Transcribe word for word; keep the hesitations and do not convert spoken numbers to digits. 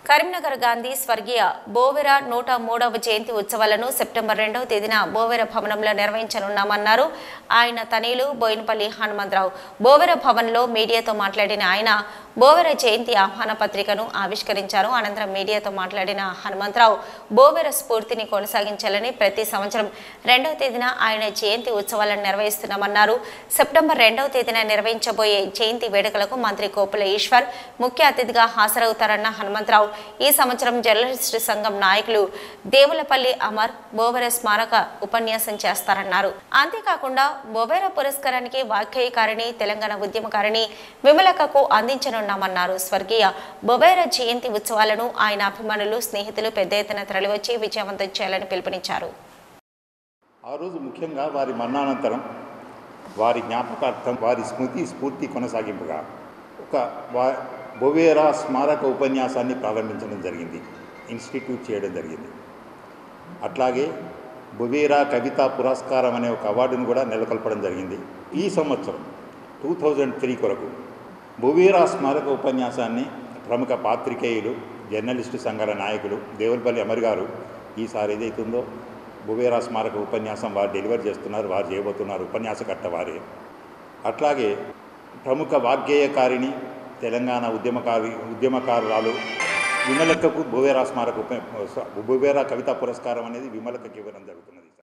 కరీంనగర్ గాంధీ స్వర్గీయ బోవెర నూట మూడవ జయంతి ఉత్సవాలను సెప్టెంబర్ రెండవ తేదీన బోవెర భవనంలో నిర్వహించనున్నామన్నారు ఆయన తనయులు బోయినపల్లి హనుమంతరావు. బోవెర భవన్లో మీడియాతో మాట్లాడిన ఆయన బోవెర జయంతి ఆహ్వాన పత్రికను ఆవిష్కరించారు. అనంతరం మీడియాతో మాట్లాడిన హనుమంతరావు బోవెర స్ఫూర్తిని కొనసాగించాలని ప్రతి సంవత్సరం రెండవ తేదీన ఆయన జయంతి ఉత్సవాలను నిర్వహిస్తున్నామన్నారు. సెప్టెంబర్ రెండవ తేదీన నిర్వహించబోయే జయంతి వేడుకలకు మంత్రి కోపుల ఈశ్వర్ ముఖ్య అతిథిగా హాజరవుతారన్న హనుమంతరావు ఈ సంవత్సరం జర్నలిస్టు సంఘం నాయకులు దేవులపల్లి అమర్ బోవెర స్మారక ఉపన్యాసం చేస్తారన్నారు. అంతేకాకుండా బోవెర పురస్కారానికి వాగ్గేయకారిణి తెలంగాణ ఉద్యమకారిణి విమలకకు అందించనున్నామన్నారు. స్వర్గీయ బోవెర జయంతి ఉత్సవాలను ఆయన అభిమానులు స్నేహితులు పెద్ద ఎత్తున తరలివచ్చి విజయవంతం చేయాలని పిలుపునిచ్చారు. ఆ రోజు ముఖ్యంగా వారి మరణానంతరం వారి జ్ఞాపకార్థం వారి స్మృతి స్ఫూర్తి కొనసాగింపుగా ఒక బోవెర స్మారక ఉపన్యాసాన్ని ప్రారంభించడం జరిగింది, ఇన్స్టిట్యూట్ చేయడం జరిగింది. అట్లాగే బోవెర కవితా పురస్కారం అనే ఒక అవార్డును కూడా నెలకొల్పడం జరిగింది. ఈ సంవత్సరం టూ థౌజండ్ త్రీ కొరకు బోవెర స్మారక ఉపన్యాసాన్ని ప్రముఖ పాత్రికేయులు జర్నలిస్టు సంఘాల నాయకులు దేవులపల్లి అమర్ గారు ఈసారి ఏదైతుందో బోవెర స్మారక ఉపన్యాసం వారు డెలివర్ చేస్తున్నారు, వారు చేయబోతున్నారు, ఉపన్యాసకర్త వారే. అట్లాగే ప్రముఖ వాగ్గేయకారిణి తెలంగాణ ఉద్యమకారి ఉద్యమకారురాలు విమలకకు బోవెర స్మారక ఉప బోవెర కవితా పురస్కారం అనేది విమలకకి ఇవ్వడం జరుగుతున్నది.